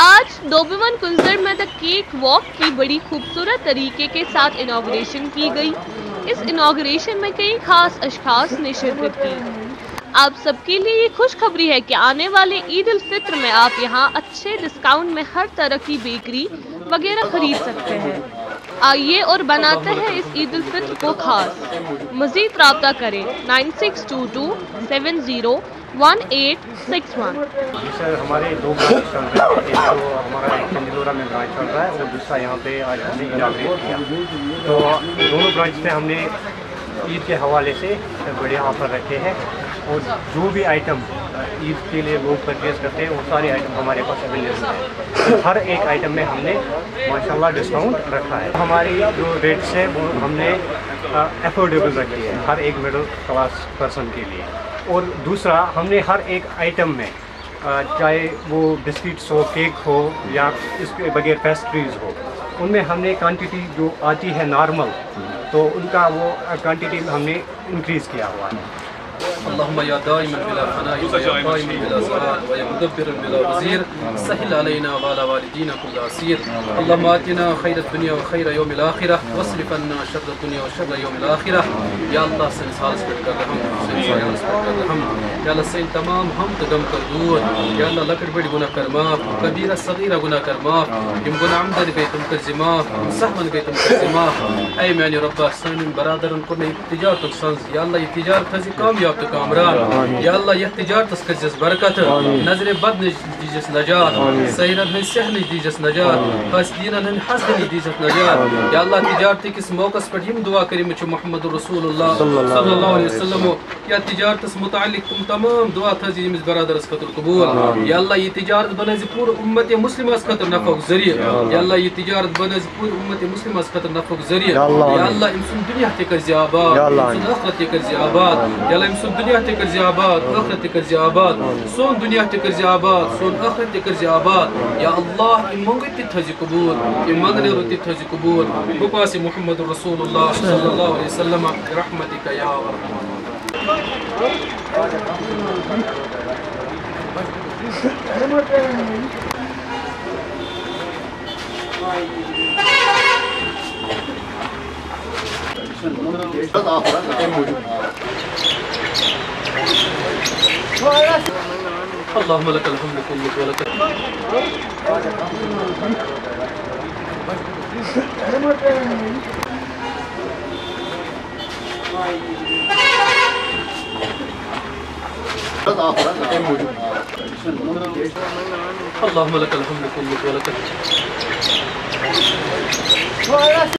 आज डोबेवन कुंजर में the cake walk की बड़ी खूबसूरत तरीके के साथ इनॉग्रेशन की गई। इस इनॉग्रेशन में कई खास अशखास ने शिरकत की। आप सबके लिए ये खुशखबरी है कि आने वाले ईद उल फित्र में आप यहाँ अच्छे डिस्काउंट में हर तरह की बेकरी वगैरह खरीद सकते हैं। आइए और बनाते हैं इस ईद उल फित्र को खास। मज़ीद राब्ता करें 9622701861। सर हमारे दो ब्रांच चल रहे हैं, एक तो हमारा एक चंदीलोरा में ब्रांच चल रहा है और दूसरा यहाँ पे आज हमने इनॉग्रेट किया। तो दोनों ब्रांच पे हमने ईद के हवाले से बड़े ऑफर रखे हैं और जो भी आइटम ईद के लिए लोग परचेज़ करते हैं वो सारे आइटम हमारे पास अवेलेबल हैं। तो हर एक आइटम में हमने माशाल्लाह डिस्काउंट रखा है। हमारी जो रेट्स है वो हमने अफोर्डेबल रखी है हर एक मिडिल क्लास पर्सन के लिए। और दूसरा हमने हर एक आइटम में चाहे वो बिस्किट्स हो, केक हो या इसके बगैर पेस्ट्रीज़ हो, उनमें हमने क्वांटिटी जो आती है नॉर्मल, तो उनका वो क्वांटिटी हमने इंक्रीज़ किया हुआ है। اللهم يا دائما بلا فناء ويا قائما بلا زوال ويا مدبرا بلا وزير سهل علينا وعلى والدينا كل عسير. اللهم آتنا خير الدنيا وخير يوم الآخرة واصرف عنا شر الدنيا وشر يوم الآخرة. يا الله سن سالس بتقدر هم يا الله سن تمام هم تدم كردود. يا الله لكر بڑی گناہ کر معاف، کبیرہ صغیرہ گناہ کر معاف، یم گناہ عمدن گئی تم کر معاف، سہون گئی تم کر معاف. اے میانی ربا سن برادرن کو تجارت سنز یا اللہ یہ تجارت تھزی کامیاب تو کامران. یا اللہ یہ تجارت کس برکت، نظر بد دیجس نجات، سیرن ہن سہل دیجس نجات، حسدینن ہن حسد دیجس نجات. یا اللہ تجارتی کس موقع پر یم دعا کریم چھ محمد رسول اللہ صلی اللہ علیہ وسلم یا تجارت متعلق تم تمام دعا تھزی یمس برادر اس خاطر قبول. یا اللہ یہ تجارت بنازی پور امت مسلمہ اس خاطر نفع ذریعہ. یا اللہ یہ تجارت بنازی پور امت مسلمہ اس خاطر نفع ذریعہ. یا اللہ امسن دنیا تے کرزی آباد، امسن آخرت تے کرزی آباد. یا اللہ امسن دنیا تے کرزی آباد، آخرت تے کرزی آباد. سون دنیا تے کرزی آباد، سون آخرت تے کرزی آباد. یا اللہ ام منگت تے تھزی قبول، ام منگنے رو تے تھزی قبول. بپاسی محمد رسول اللہ صلی اللہ علیہ وسلم برحمتک یا ارحم. اللهم لك الحمد كله ولك اللهم لك الحمد كله ولك